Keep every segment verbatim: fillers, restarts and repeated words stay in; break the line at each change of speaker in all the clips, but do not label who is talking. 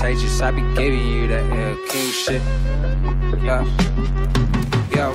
contagious. I be giving you that L King shit. Yeah. Yo,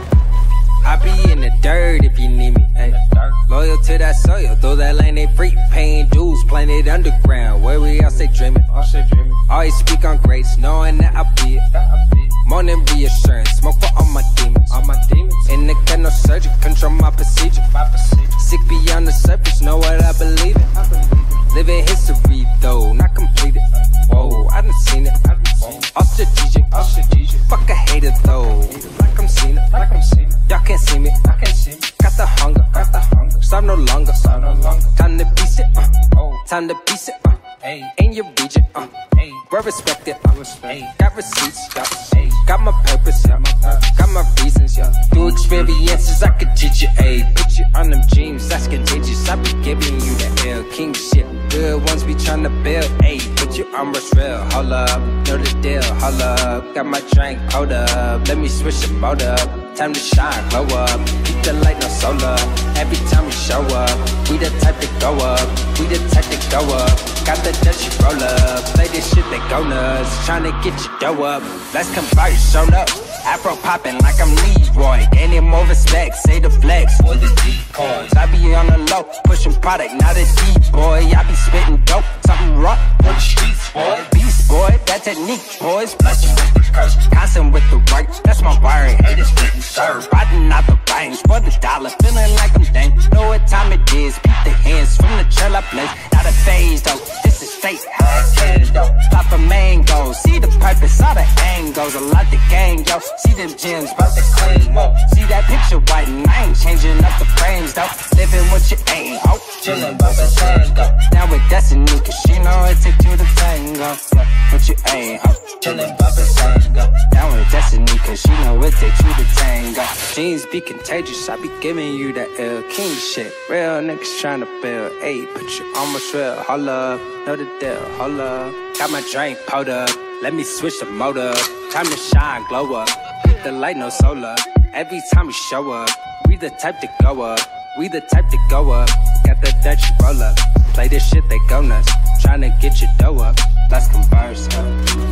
I be in the dirt if you need me. Ay. Loyal to that soil, throw that lane, they free. Paying dues, playing it underground. Where we all stay dreaming. Always speak on grace, knowing that I'll be it. Morning reassurance, smoke for all my demons. All my demons. In the cut, no surgery, control my procedure. My procedure. Sick beyond the surface, know what I believe in. I believe it. Living history though, not completed. Whoa, I done seen it. I done seen it. All strategic. All strategic. Fuck a hater though, like I'm seen it. Like I'm seen it. Y'all can't see me. I can't see me. Got the hunger. Got the hunger. Stop no longer. Stop no longer. Time to piece it. Uh. Oh. Time to piece it. Uh. Hey. In your region. Uh. Hey. Well respected. Uh. Respect. Got receipts. Got receipts. Got my purpose, yeah. Got my reasons, yeah. Through experiences, I could teach you, ayy. Put you on them dreams, that's contagious. I be giving you that L King shit. Good ones be tryna build, ayy. Put you on what's real, hold up. Know the deal, hold up. Got my drink, hold up. Let me switch the mode up. Time to shine, glow up. Keep the light, no solar. Every time we show up, we the type to go up. We the type to go up. Got the Dutchy roll up. Play this shit, they go nuts. Tryna get your dough up. Let's convert, shown up. Afro popping like I'm Leroy. Gaining more respect, say the flex for the decoys. I be on the low, pushing product, not a D-boy. I be spitting dope, something rough for the streets, boy. Beast boy, that technique, boys. Blessing with the curse, constant with the right. That's my wiring, haters getting served. Riding out the range for the dollar, feeling like I'm dang. Know what time it is, beat the hands from the trail I place. Not a phase though, this is fate, how I can though. Pop a mango, see the purpose, all the angles. A lot the gang, yo. See them gems, bout to claim up. See that picture white and I ain't changing up the frames though. Living what you ain't, ho. Chillin' by the tango. Down with Destiny, cause she know it take two to tango. Yeah, but you ain't, ho. Chillin' by the tango. Down with Destiny, cause she know it take two to tango. Jeans be contagious, I be giving you that L King shit. Real niggas tryna build, ayy. Put you on my trail, hold up. Know the deal, hold up. Got my drink pulled up. Let me switch the motor up. Time to shine, glow up. Keep the light, no solar. Every time we show up, we the type to go up. We the type to go up. Got the Dutchy roll up. Play this shit, they go nuts. Tryna get your dough up. Let's converse, uh,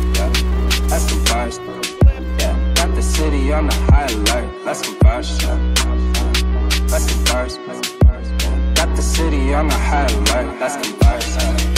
yeah. Let's converse, uh, yeah. Got the city on the high alert. Let's converse, uh, let's converse, uh, yeah. Got the city on the high alert. Let's converse, uh.